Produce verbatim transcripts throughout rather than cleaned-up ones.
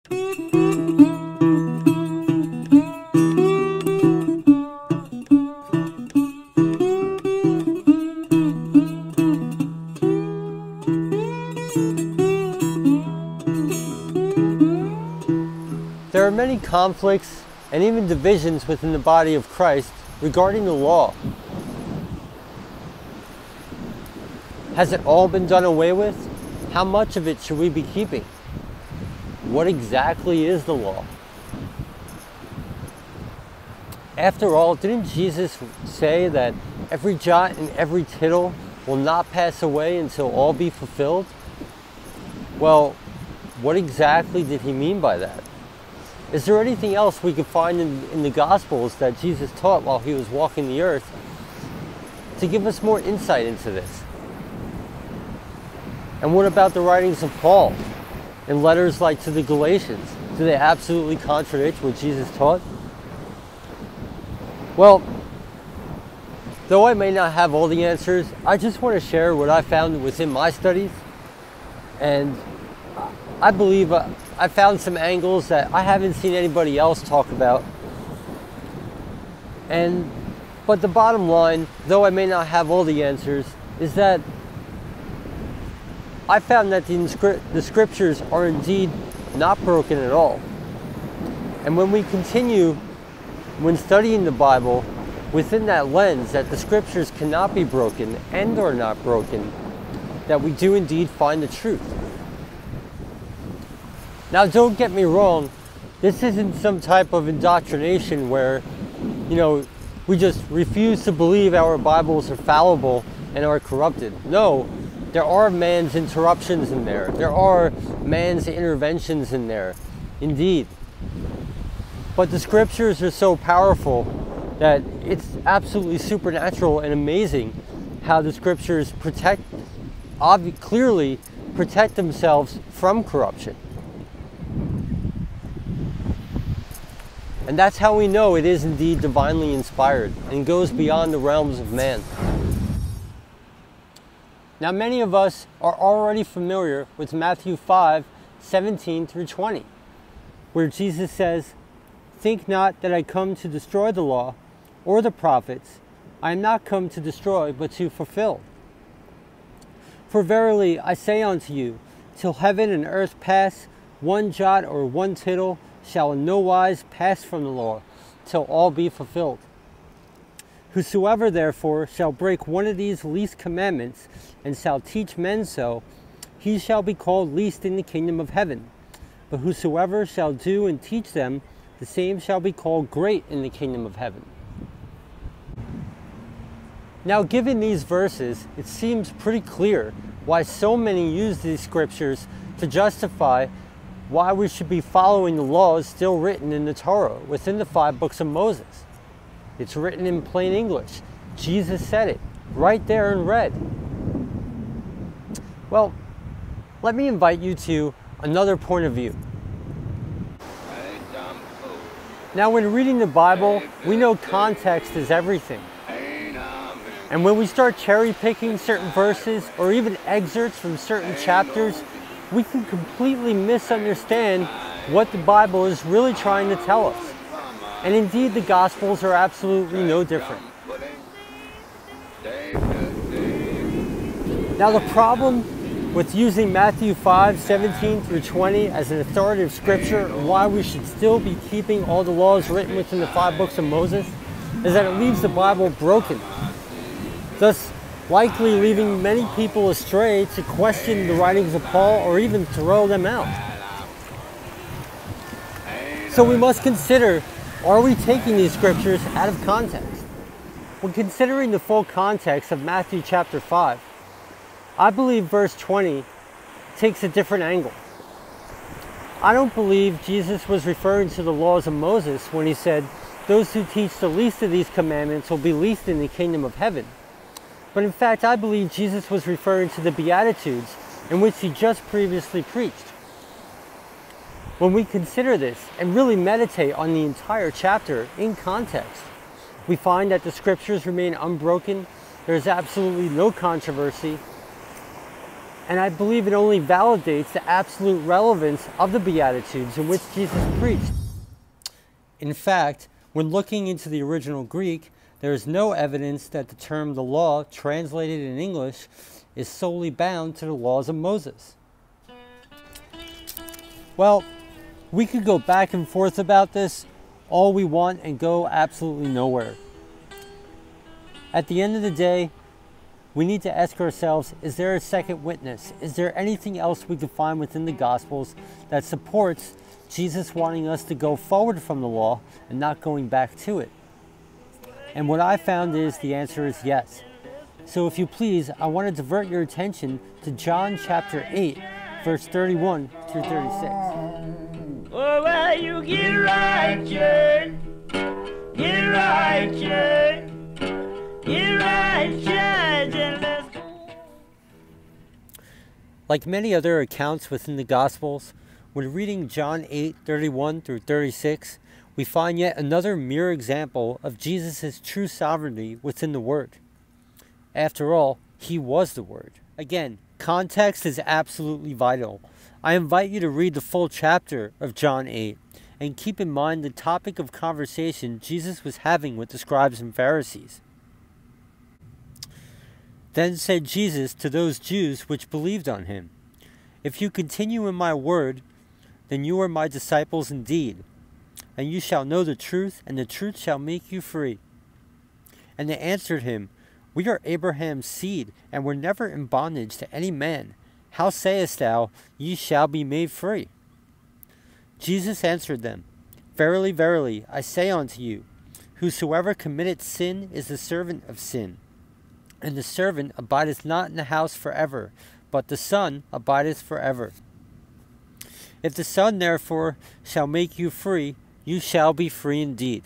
There are many conflicts and even divisions within the body of Christ regarding the law. Has it all been done away with? How much of it should we be keeping? What exactly is the law? After all, didn't Jesus say that every jot and every tittle will not pass away until all be fulfilled? Well, what exactly did he mean by that? Is there anything else we could find in, in the Gospels that Jesus taught while he was walking the earth to give us more insight into this? And what about the writings of Paul in letters like to the Galatians? Do they absolutely contradict what Jesus taught? Well, though I may not have all the answers, I just want to share what I found within my studies. And I believe uh, I found some angles that I haven't seen anybody else talk about. And, but the bottom line, though I may not have all the answers, is that I found that the, inscri- the scriptures are indeed not broken at all. And when we continue, when studying the Bible, within that lens that the scriptures cannot be broken and are not broken, that we do indeed find the truth. Now, don't get me wrong, this isn't some type of indoctrination where, you know, we just refuse to believe our Bibles are fallible and are corrupted. No, there are man's interruptions in there. There are man's interventions in there, indeed. But the scriptures are so powerful that it's absolutely supernatural and amazing how the scriptures protect, obviously, clearly protect themselves from corruption. And that's how we know it is indeed divinely inspired and goes beyond the realms of man. Now, many of us are already familiar with Matthew five, seventeen through twenty, where Jesus says, "Think not that I come to destroy the law or the prophets. I am not come to destroy, but to fulfill. For verily I say unto you, till heaven and earth pass, one jot or one tittle shall in no wise pass from the law, till all be fulfilled. Whosoever therefore shall break one of these least commandments, and shall teach men so, he shall be called least in the kingdom of heaven. But whosoever shall do and teach them, the same shall be called great in the kingdom of heaven." Now, given these verses, it seems pretty clear why so many use these scriptures to justify why we should be following the laws still written in the Torah, within the five books of Moses. It's written in plain English. Jesus said it, right there in red. Well, let me invite you to another point of view. Now, when reading the Bible, we know context is everything. And when we start cherry picking certain verses or even excerpts from certain chapters, we can completely misunderstand what the Bible is really trying to tell us. And indeed, the Gospels are absolutely no different. Now, the problem with using Matthew five, seventeen through twenty as an authoritative scripture, and why we should still be keeping all the laws written within the five books of Moses, is that it leaves the Bible broken, thus likely leaving many people astray to question the writings of Paul or even throw them out. So we must consider, are we taking these scriptures out of context? When considering the full context of Matthew chapter five, I believe verse twenty takes a different angle. I don't believe Jesus was referring to the laws of Moses when he said, "Those who teach the least of these commandments will be least in the kingdom of heaven." But in fact, I believe Jesus was referring to the Beatitudes in which he just previously preached. When we consider this and really meditate on the entire chapter in context, we find that the scriptures remain unbroken, there's absolutely no controversy, And I believe it only validates the absolute relevance of the Beatitudes in which Jesus preached. In fact, when looking into the original Greek, there is no evidence that the term the law, translated in English, is solely bound to the laws of Moses. Well, we could go back and forth about this all we want and go absolutely nowhere. At the end of the day, we need to ask ourselves, is there a second witness? Is there anything else we can find within the Gospels that supports Jesus wanting us to go forward from the law and not going back to it? And what I found is the answer is yes. So if you please, I want to divert your attention to John chapter eight, verse thirty-one through thirty-six. Oh, well, you get right, church. Get right, church. Get right, church, and let's go. Like many other accounts within the Gospels, when reading John eight, thirty-one through thirty-six, we find yet another mere example of Jesus' true sovereignty within the Word. After all, He was the Word. Again, context is absolutely vital. I invite you to read the full chapter of John eight and keep in mind the topic of conversation Jesus was having with the scribes and Pharisees. Then said Jesus to those Jews which believed on Him, If you continue in my word, then you are my disciples indeed, and you shall know the truth, and the truth shall make you free. And they answered Him, We are Abraham's seed, and were never in bondage to any man. How sayest thou, Ye shall be made free? Jesus answered them, Verily, verily, I say unto you, Whosoever committeth sin is the servant of sin. And the servant abideth not in the house forever, but the Son abideth forever. If the Son therefore shall make you free, you shall be free indeed.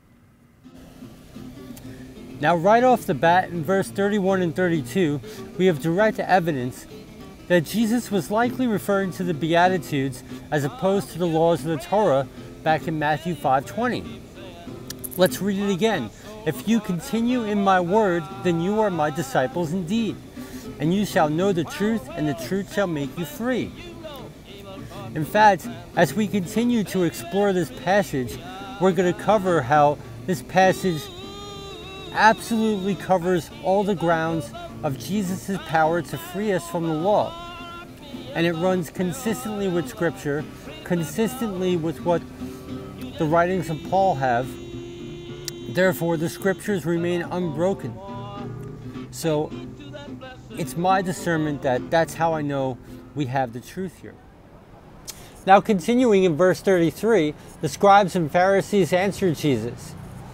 Now right off the bat in verse thirty-one and thirty-two, we have direct evidence that Jesus was likely referring to the Beatitudes as opposed to the laws of the Torah back in Matthew five twenty. Let's read it again. If you continue in my word, then you are my disciples indeed, and you shall know the truth, and the truth shall make you free. In fact, as we continue to explore this passage, we're going to cover how this passage absolutely covers all the grounds of Jesus' power to free us from the law. And it runs consistently with Scripture, consistently with what the writings of Paul have. Therefore, the Scriptures remain unbroken. So, it's my discernment that that's how I know we have the truth here. Now, continuing in verse thirty-three, the scribes and Pharisees answered Jesus,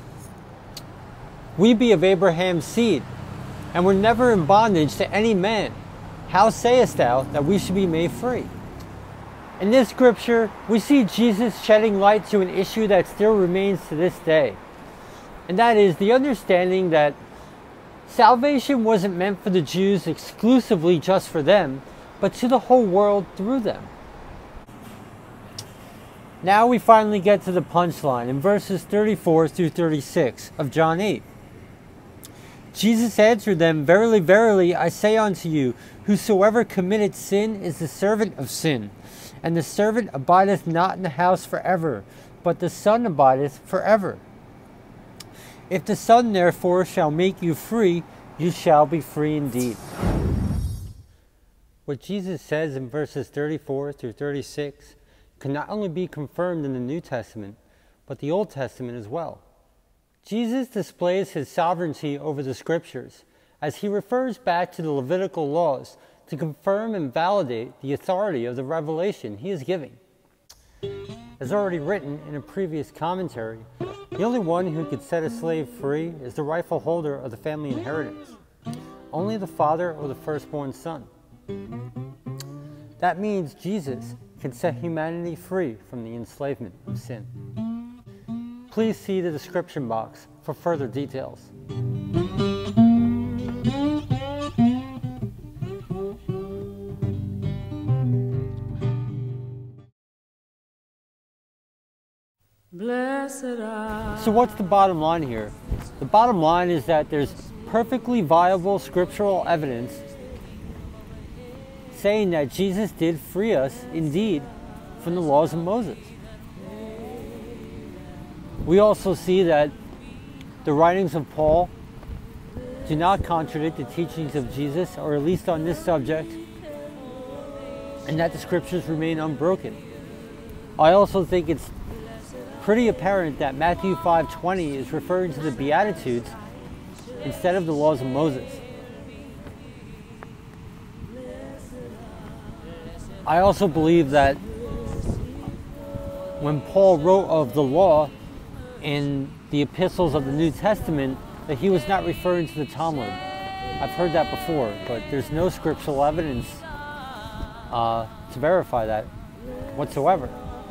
We be of Abraham's seed, and were never in bondage to any man. How sayest thou that we should be made free? In this scripture, we see Jesus shedding light to an issue that still remains to this day. And that is the understanding that salvation wasn't meant for the Jews exclusively just for them, but to the whole world through them. Now we finally get to the punchline in verses thirty-four through thirty-six of John eight. Jesus answered them, Verily, verily, I say unto you, Whosoever committeth sin is the servant of sin. And the servant abideth not in the house forever, but the Son abideth forever. If the Son therefore shall make you free, you shall be free indeed. What Jesus says in verses thirty-four through thirty-six can not only be confirmed in the New Testament, but the Old Testament as well. Jesus displays His sovereignty over the Scriptures as He refers back to the Levitical laws to confirm and validate the authority of the revelation He is giving. As already written in a previous commentary, the only one who could set a slave free is the rightful holder of the family inheritance, only the father or the firstborn son. That means Jesus can set humanity free from the enslavement of sin. Please see the description box for further details. Blessed are... So what's the bottom line here? The bottom line is that there's perfectly viable scriptural evidence saying that Jesus did free us indeed from the laws of Moses. We also see that the writings of Paul do not contradict the teachings of Jesus, or at least on this subject, and that the scriptures remain unbroken. I also think it's pretty apparent that Matthew five twenty is referring to the Beatitudes instead of the laws of Moses. I also believe that when Paul wrote of the law in the epistles of the New Testament, that he was not referring to the Talmud. I've heard that before, but there's no scriptural evidence uh, to verify that whatsoever.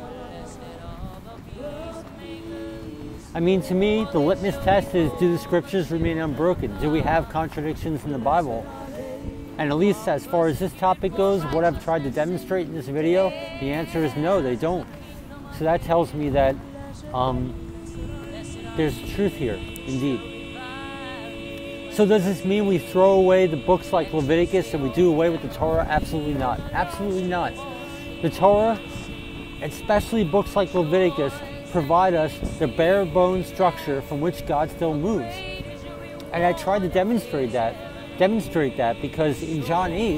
I mean, to me, the litmus test is, do the scriptures remain unbroken? Do we have contradictions in the Bible? And at least as far as this topic goes, what I've tried to demonstrate in this video, the answer is no, they don't. So that tells me that um, there's truth here, indeed. So does this mean we throw away the books like Leviticus and we do away with the Torah? Absolutely not. Absolutely not. The Torah, especially books like Leviticus, provide us the bare bones structure from which God still moves. And I tried to demonstrate that, demonstrate that because in John eight,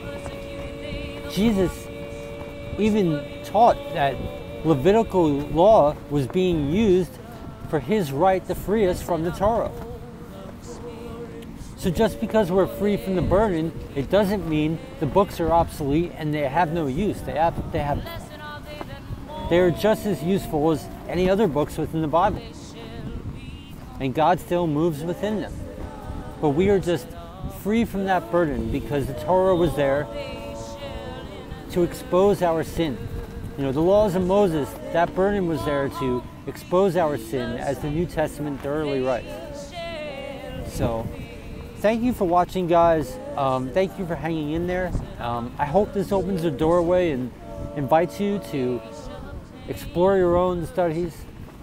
Jesus even taught that Levitical law was being used for his right to free us from the Torah. So just because we're free from the burden, it doesn't mean the books are obsolete and they have no use. They have, they have, they're just as useful as any other books within the Bible. And God still moves within them. But we are just free from that burden because the Torah was there to expose our sin. You know, the laws of Moses, that burden was there to expose our sin, as the New Testament thoroughly writes. So, thank you for watching, guys. Um, thank you for hanging in there. Um, I hope this opens a doorway and invites you to explore your own studies.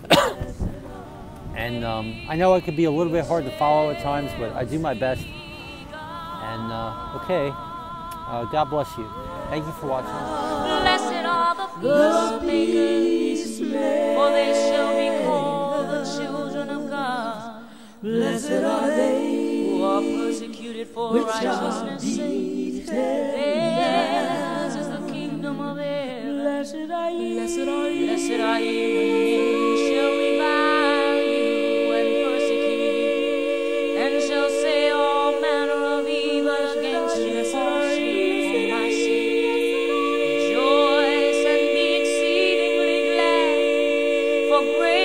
And um, I know it could be a little bit hard to follow at times, but I do my best. And uh, okay, uh, God bless you. Thank you for watching. Blessed are the peacemakers, for they shall be called the children of God. Blessed are they who are persecuted for righteousness' sake. Theirs is the kingdom of heaven. Blessed are ye, blessed are ye, blessed are ye when men shall revile you and persecute you, and shall say all manner of evil against you falsely for my sake. Rejoice and be exceedingly glad, for great